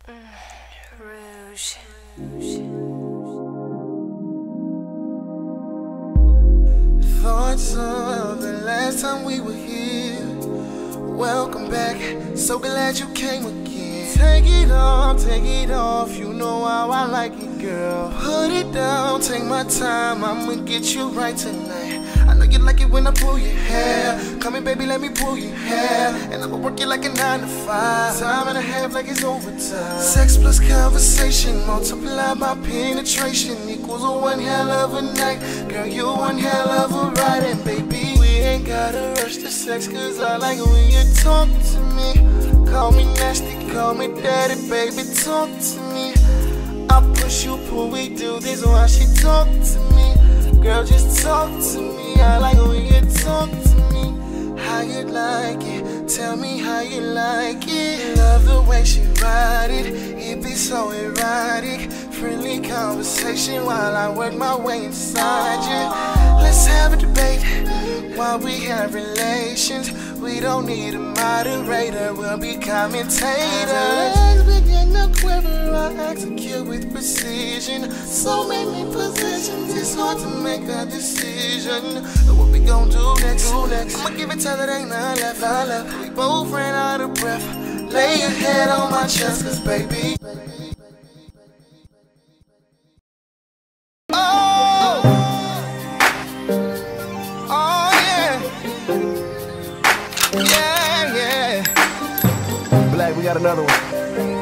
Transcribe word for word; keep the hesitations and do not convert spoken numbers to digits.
Rouge. Rouge. Thoughts of the last time we were here. Welcome back, so glad you came again. Take it off, take it off, you know how I like it, girl. Put it down, take my time, I'ma get you right tonight. I know you like it when I pull your hair. Come in, baby, let me pull your hair. And I'ma work you like a nine to five. Time and a half like it's overtime. Sex plus conversation, multiply my penetration, equals a one hell of a night. Girl, you one hell of a ride. And baby, we ain't gotta rush the sex, cause I like when you talk to me. Call me nasty, call me daddy, baby, talk to me. I push you, pull, we do this while she talk to me. Girl, just talk to me, I like when you talk to me. How you like it, tell me how you like it. Love the way she ride it, it be so erotic. Friendly conversation while I work my way inside you. Let's have a debate while we have relations. We don't need a moderator, we'll be commentators. As legs begin to quiver, I execute with precision. So many positions, it's hard to make a decision. What we gon' do next? Do next? I'ma give it till it ain't none left. I left. We both ran out of breath. Lay your head on my chest, cause baby. Oh, oh yeah, yeah, yeah. Black, we got another one.